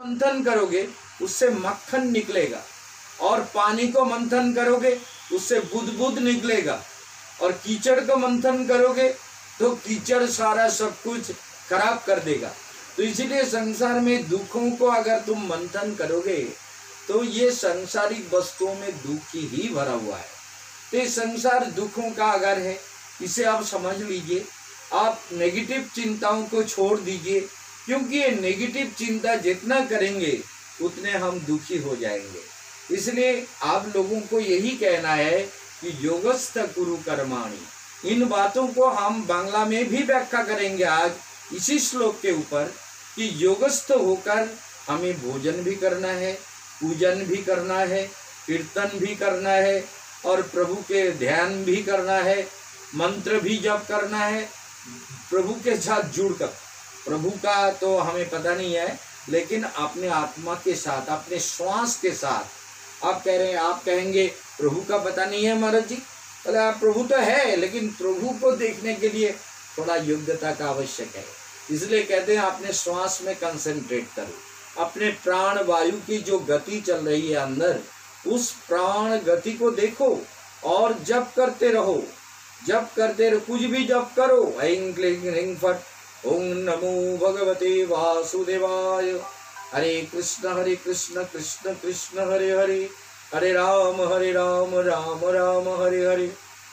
मंथन करोगे उससे मक्खन निकलेगा, और पानी को मंथन करोगे उससे बुदबुद निकलेगा, और कीचड़ को मंथन करोगे तो कीचड़ सारा सब कुछ खराब कर देगा। तो इसलिए संसार में दुखों को अगर तुम मंथन करोगे तो ये सांसारिक वस्तुओं में दुख ही भरा हुआ है। तो ये संसार दुखों का अगर है, इसे आप समझ लीजिए। आप नेगेटिव चिंताओं को छोड़ दीजिए, क्योंकि ये नेगेटिव चिंता जितना करेंगे उतने हम दुखी हो जाएंगे। इसलिए आप लोगों को यही कहना है कि योगस्थ कुरु कर्माणि। इन बातों को हम बांग्ला में भी व्याख्या करेंगे आज इसी श्लोक के ऊपर, कि योगस्थ होकर हमें भोजन भी करना है, पूजन भी करना है, कीर्तन भी करना है, और प्रभु के ध्यान भी करना है, मंत्र भी जप करना है, प्रभु के साथ जुड़कर। प्रभु का तो हमें पता नहीं है, लेकिन अपने आत्मा के साथ, अपने श्वास के साथ। आप कह रहे हैं, आप कहेंगे प्रभु का पता नहीं है महाराज जी। बोले आप प्रभु तो है, लेकिन प्रभु को देखने के लिए थोड़ा योग्यता का आवश्यक है। इसलिए कहते हैं अपने श्वास में कंसंट्रेट करो, अपने प्राण वायु की जो गति चल रही है अंदर, उस प्राण गति को देखो और जप करते रहो। जप करते रहो, कुछ भी जप करो, ऐं क्लीं ह्रीं फट् ओम नमो भगवते वासुदेवाय, हरे कृष्ण कृष्ण कृष्ण हरे हरे, हरे राम राम राम हरे हरे।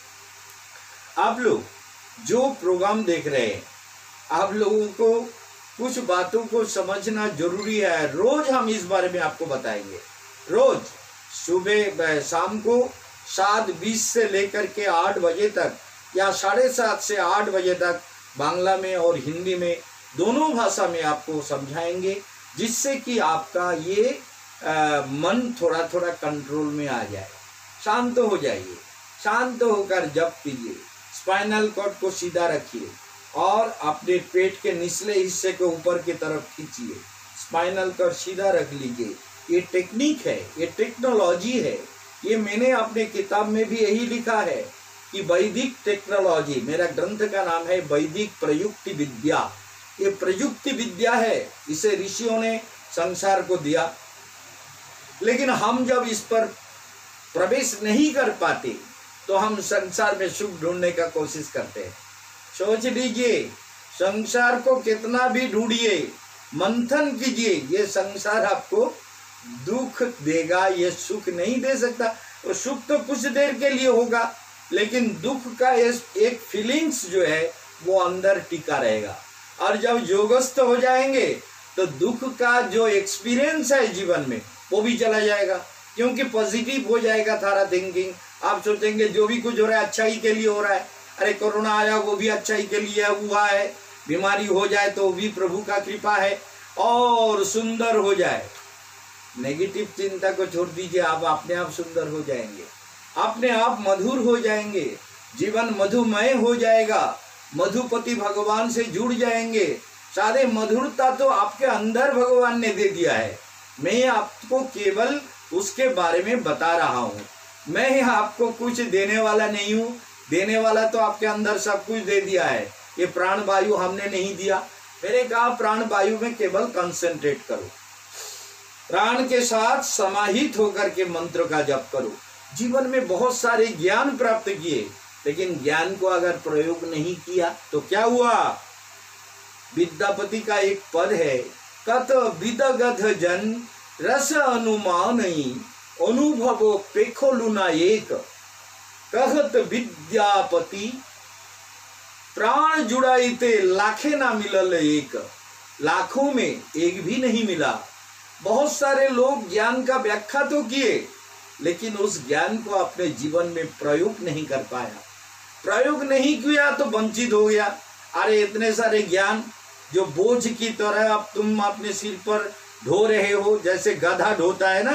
आप लोग जो प्रोग्राम देख रहे हैं, आप लोगों को कुछ बातों को समझना जरूरी है। रोज हम इस बारे में आपको बताएंगे। रोज सुबह शाम को 7:20 से लेकर के 8 बजे तक, या 7:30 से 8 बजे तक बांग्ला में और हिंदी में दोनों भाषा में आपको समझाएंगे, जिससे कि आपका ये मन थोड़ा थोड़ा कंट्रोल में आ जाए। शांत हो जाइए, शांत होकर जप कीजिए, स्पाइनल कॉर्ड को सीधा रखिए और अपने पेट के निचले हिस्से को ऊपर की तरफ खींचिए, स्पाइनल कॉर्ड सीधा रख लीजिए। ये टेक्निक है, ये टेक्नोलॉजी है। ये मैंने अपने किताब में भी यही लिखा है कि वैदिक टेक्नोलॉजी, मेरा ग्रंथ का नाम है वैदिक प्रयुक्ति विद्या। ये प्रयुक्ति विद्या है, इसे ऋषियों ने संसार को दिया, लेकिन हम जब इस पर प्रवेश नहीं कर पाते तो हम संसार में सुख ढूंढने का कोशिश करते हैं। सोच लीजिए, संसार को कितना भी ढूंढिए, मंथन कीजिए, ये संसार आपको दुख देगा, ये सुख नहीं दे सकता। और सुख तो कुछ देर के लिए होगा, लेकिन दुख का एक फीलिंग्स जो है वो अंदर टिका रहेगा। और जब योगस्थ हो जाएंगे तो दुख का जो एक्सपीरियंस है जीवन में वो भी चला जाएगा, क्योंकि पॉजिटिव हो जाएगा सारा थिंकिंग। आप सोचेंगे जो भी कुछ हो रहा है अच्छाई के लिए हो रहा है। अरे कोरोना आया वो भी अच्छाई के लिए हुआ है, बीमारी हो जाए तो भी प्रभु का कृपा है और सुंदर हो जाए। नेगेटिव चिंता को छोड़ दीजिए, आप अपने आप सुंदर हो जाएंगे, अपने आप मधुर हो जाएंगे, जीवन मधुमय हो जाएगा, मधुपति भगवान से जुड़ जाएंगे। सारे मधुरता तो आपके अंदर भगवान ने दे दिया है, मैं आपको केवल उसके बारे में बता रहा हूँ। मैं आपको कुछ देने वाला नहीं हूँ, देने वाला तो आपके अंदर सब कुछ दे दिया है। ये प्राण वायु हमने नहीं दिया। मैंने कहा प्राण वायु में केवल कंसंट्रेट करो, प्राण के साथ समाहित होकर के मंत्र का जप करो। जीवन में बहुत सारे ज्ञान प्राप्त किए, लेकिन ज्ञान को अगर प्रयोग नहीं किया तो क्या हुआ। विद्यापति का एक पद है, कत विदगध जन रस अनुमान अनुभवो पेखोलुना एक, कहत विद्यापति प्राण जुड़ाईते लाखे ना मिलल एक। लाखों में एक भी नहीं मिला। बहुत सारे लोग ज्ञान का व्याख्या तो किए, लेकिन उस ज्ञान को अपने जीवन में प्रयोग नहीं कर पाया। प्रयोग नहीं किया तो वंचित हो गया। अरे इतने सारे ज्ञान जो बोझ की तरह अब तुम अपने सिर पर ढो रहे हो, जैसे गधा ढोता है ना।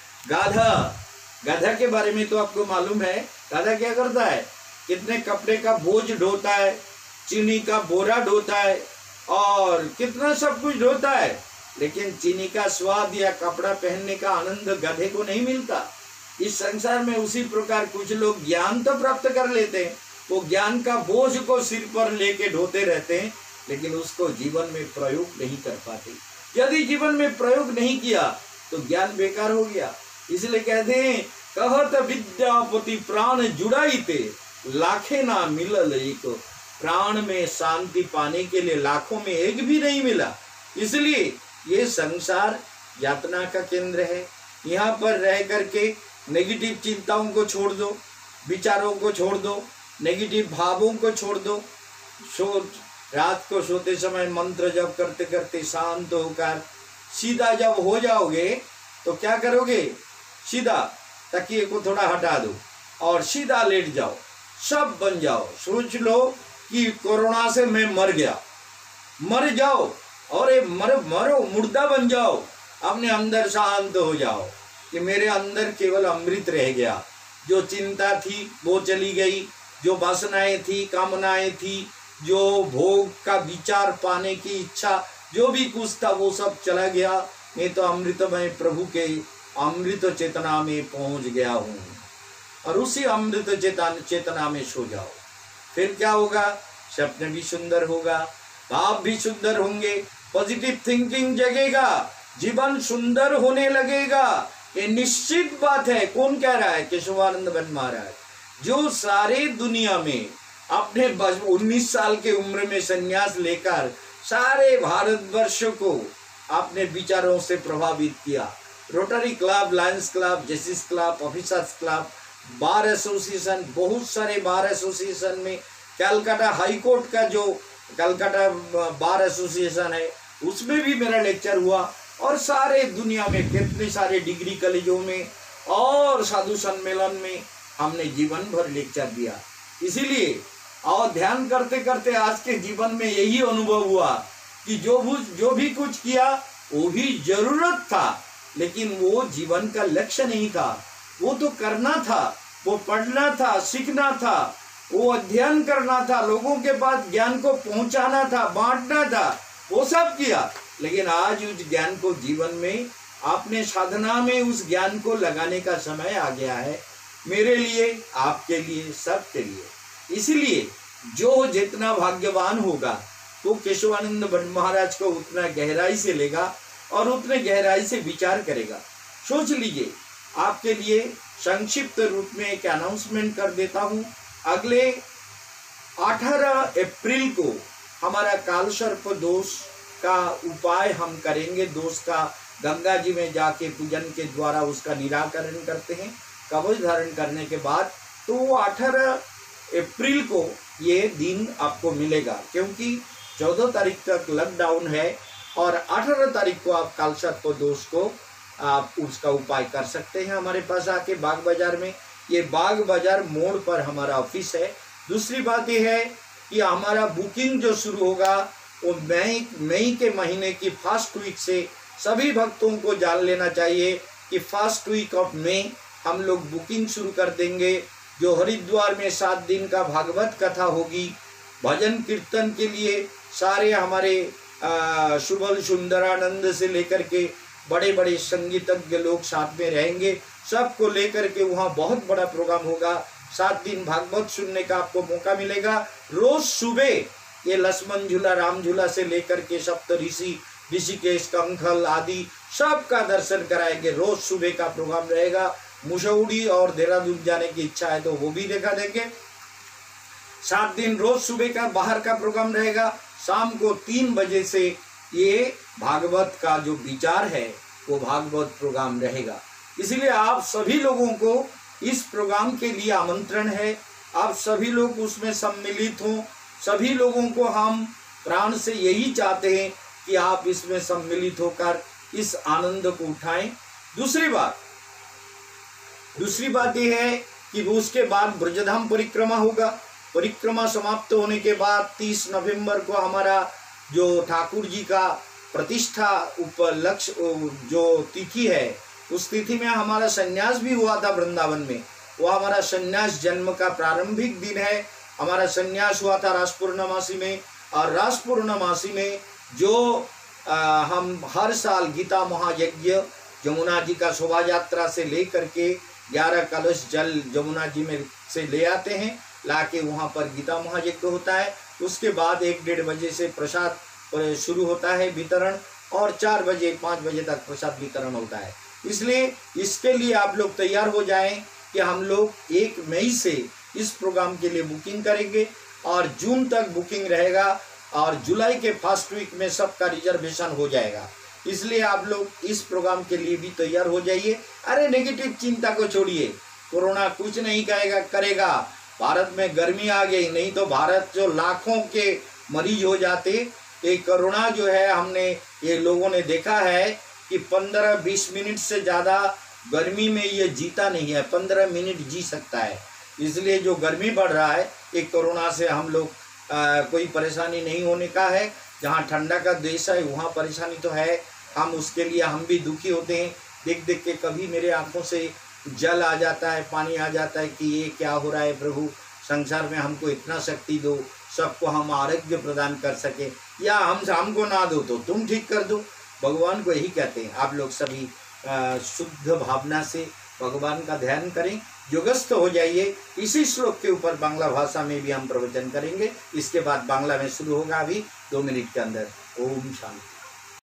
गधा के बारे में तो आपको मालूम है, गधा क्या करता है, कितने कपड़े का बोझ ढोता है, चीनी का बोरा ढोता है और कितना सब कुछ ढोता है, लेकिन चीनी का स्वाद या कपड़ा पहनने का आनंद गधे को नहीं मिलता। इस संसार में उसी प्रकार कुछ लोग ज्ञान तो प्राप्त कर लेते हैं, वो ज्ञान का बोझ को सिर पर लेके ढोते रहते हैं, लेकिन उसको जीवन में प्रयोग नहीं कर पाते। यदि जीवन में प्रयोग नहीं किया तो ज्ञान बेकार हो गया। इसलिए कहते हैं कहत विद्यापति प्राण जुड़ाई ते लाखे ना मिलल एक। प्राण में शांति पाने के लिए लाखों में एक भी नहीं मिला। इसलिए ये संसार यातना का केंद्र है। यहाँ पर रह करके नेगेटिव चिंताओं को छोड़ दो, विचारों को छोड़ दो, नेगेटिव भावों को छोड़ दो। रात को सोते समय मंत्र जप करते करते शांत होकर सीधा जब हो जाओगे तो क्या करोगे, सीधा तकिए को थोड़ा हटा दो और सीधा लेट जाओ, सब बन जाओ। सोच लो कि कोरोना से मैं मर गया, मर जाओ और ये मरो मुर्दा बन जाओ। अपने अंदर शांत हो जाओ कि मेरे अंदर केवल अमृत रह गया। जो चिंता थी वो चली गई, जो वासनाएं थी, कामनाएं थी, जो भोग का विचार पाने की इच्छा, जो भी कुछ था वो सब चला गया। मैं तो अमृतमय प्रभु के अमृत चेतना में पहुंच गया हूँ और उसी अमृत चेतना में सो जाओ। फिर क्या होगा, स्वप्न भी सुंदर होगा, भाव भी सुंदर होंगे, पॉजिटिव थिंकिंग जगेगा, जीवन सुंदर होने लगेगा। ये निश्चित बात है। कौन कह रहा है? केशवानंद बन महाराज, जो सारे दुनिया में अपने 19 साल के उम्र में संन्यास लेकर सारे भारतवर्ष को अपने विचारों से प्रभावित किया। Rotary Club, Lions Club, Justice Club, officers club, bar association, बहुत सारे बार एसोसिएशन में, कलकत्ता हाई कोर्ट का जो कलकत्ता बार एसोसिएशन है उसमें भी मेरा लेक्चर हुआ और सारे दुनिया में कितने सारे डिग्री कॉलेजों में और साधु सम्मेलन में हमने जीवन भर लेक्चर दिया। इसीलिए और ध्यान करते करते आज के जीवन में यही अनुभव हुआ कि जो भी कुछ किया वो भी जरूरत था, लेकिन वो जीवन का लक्ष्य नहीं था। वो तो करना था, वो पढ़ना था, सीखना था, वो अध्ययन करना था, लोगों के पास ज्ञान को पहुंचाना था, बांटना था, वो सब किया। लेकिन आज उस ज्ञान को जीवन में आपने साधना में उस ज्ञान को लगाने का समय आ गया है, मेरे लिए, आपके लिए, सबके लिए। इसलिए जो जितना भाग्यवान होगा तो केशवानंद भट्ट महाराज को उतना गहराई से लेगा और उतने गहराई से विचार करेगा। सोच लीजिए, आपके लिए संक्षिप्त रूप में एक अनाउंसमेंट कर देता हूं। अगले 18 अप्रैल को हमारा कालसर्प दोष का उपाय हम करेंगे। दोष का गंगा जी में जाके पूजन के द्वारा उसका निराकरण करते हैं कवच धारण करने के बाद। तो 18 अप्रैल को ये दिन आपको मिलेगा, क्योंकि 14 तारीख तक लॉकडाउन है और 18 तारीख को आप कालसर्प दोष को आप उसका उपाय कर सकते हैं हमारे पास आके बाग बाजार में। ये बाग बाजार मोड़ पर हमारा ऑफिस है। दूसरी बात यह है कि हमारा बुकिंग जो शुरू होगा वो मई के महीने की फर्स्ट वीक से सभी भक्तों को जान लेना चाहिए कि फर्स्ट वीक ऑफ मई हम लोग बुकिंग शुरू कर देंगे। जो हरिद्वार में 7 दिन का भागवत कथा होगी, भजन कीर्तन के लिए सारे हमारे सुबल सुंदरानंद से लेकर के बड़े बड़े संगीतज्ञ लोग साथ में रहेंगे। सबको लेकर के वहाँ बहुत बड़ा प्रोग्राम होगा। 7 दिन भागवत सुनने का आपको मौका मिलेगा। रोज सुबह ये लक्ष्मण झूला, राम झूला से लेकर के सप्त ऋषि, ऋषिकेश, कंखल आदि सबका दर्शन कराएंगे। रोज सुबह का प्रोग्राम रहेगा। मुसौड़ी और देहरादून जाने की इच्छा है तो वो भी देखा देंगे। 7 दिन रोज सुबह का बाहर का प्रोग्राम रहेगा। शाम को 3 बजे से ये भागवत का जो विचार है वो भागवत प्रोग्राम रहेगा। इसलिए आप सभी लोगों को इस प्रोग्राम के लिए आमंत्रण है। आप सभी लोग उसमें सम्मिलित हों। सभी लोगों को हम प्राण से यही चाहते हैं कि आप इसमें सम्मिलित होकर इस आनंद को उठाएं। दूसरी बात यह है कि उसके बाद ब्रजधाम परिक्रमा होगा। परिक्रमा समाप्त होने के बाद 30 नवंबर को हमारा जो ठाकुर जी का प्रतिष्ठा उपलक्ष्य जो तिथि है, उस तिथि में हमारा संन्यास भी हुआ था वृंदावन में। वो हमारा संन्यास जन्म का प्रारंभिक दिन है। हमारा संन्यास हुआ था रास पूर्णमासी में, और रास पूर्णमासी में जो हम हर साल गीता महायज्ञ यमुना जी का शोभा यात्रा से ले करके 11 कलश जल यमुना जी में से ले आते हैं, लाके वहाँ पर गीता महायज्ञ होता है। उसके बाद 1-1:30 बजे से प्रसाद शुरू होता है वितरण। और 4 बजे 5 बजे तक प्रसाद वितरण होता है। इसलिए इसके लिए आप लोग तैयार हो जाएं कि हम लोग 1 मई से इस प्रोग्राम के लिए बुकिंग करेंगे और जून तक बुकिंग रहेगा और जुलाई के फर्स्ट वीक में सबका रिजर्वेशन हो जाएगा। इसलिए आप लोग इस प्रोग्राम के लिए भी तैयार हो जाइए। अरे नेगेटिव चिंता को छोड़िए, कोरोना कुछ नहीं करेगा। भारत में गर्मी आ गई, नहीं तो भारत जो लाखों के मरीज हो जाते। ये कोरोना जो है हमने ये लोगों ने देखा है कि 15-20 मिनट से ज़्यादा गर्मी में ये जीता नहीं है, 15 मिनट जी सकता है। इसलिए जो गर्मी बढ़ रहा है ये कोरोना से हम लोग कोई परेशानी नहीं होने का है। जहाँ ठंडा का देश है वहाँ परेशानी तो है, हम उसके लिए हम भी दुखी होते हैं। देख देख के कभी मेरे आंखों से जल आ जाता है, पानी आ जाता है कि ये क्या हो रहा है प्रभु, संसार में हमको इतना शक्ति दो, सबको हम आरोग्य प्रदान कर सके, या हमको ना दो तो तुम ठीक कर दो। भगवान को यही कहते हैं। आप लोग सभी शुद्ध भावना से भगवान का ध्यान करें, योगस्थ हो जाइए। इसी श्लोक के ऊपर बांग्ला भाषा में भी हम प्रवचन करेंगे। इसके बाद बांग्ला में शुरू होगा अभी 2 मिनट के अंदर। ओम शांति।